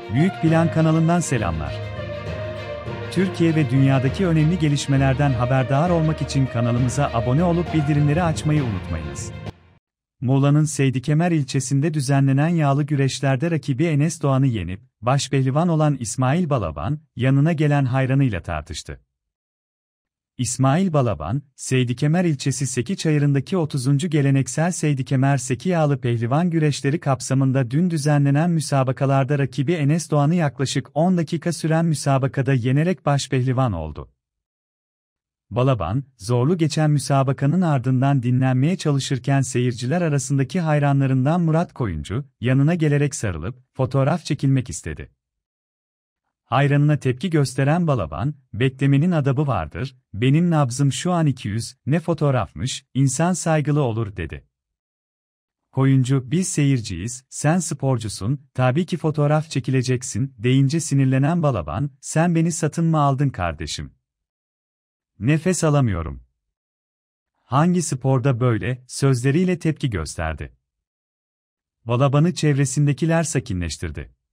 Büyük Plan kanalından selamlar. Türkiye ve dünyadaki önemli gelişmelerden haberdar olmak için kanalımıza abone olup bildirimleri açmayı unutmayınız. Muğla'nın Seydikemer ilçesinde düzenlenen yağlı güreşlerde rakibi Enes Doğan'ı yenip, başpehlivan olan İsmail Balaban, yanına gelen hayranıyla tartıştı. İsmail Balaban, Seydikemer ilçesi Sekiçayırı'ndaki 30. geleneksel Seydikemer Seki Yağlı Pehlivan güreşleri kapsamında dün düzenlenen müsabakalarda rakibi Enes Doğan'ı yaklaşık 10 dakika süren müsabakada yenerek başpehlivan oldu. Balaban, zorlu geçen müsabakanın ardından dinlenmeye çalışırken seyirciler arasındaki hayranlarından Murat Koyuncu, yanına gelerek sarılıp, fotoğraf çekilmek istedi. Hayranına tepki gösteren Balaban, beklemenin adabı vardır, benim nabzım şu an 200, ne fotoğrafmış, insan saygılı olur dedi. Koyuncu, biz seyirciyiz, sen sporcusun, tabii ki fotoğraf çekileceksin, deyince sinirlenen Balaban, sen beni satın mı aldın kardeşim? Nefes alamıyorum. Hangi sporda böyle, sözleriyle tepki gösterdi. Balaban'ı çevresindekiler sakinleştirdi.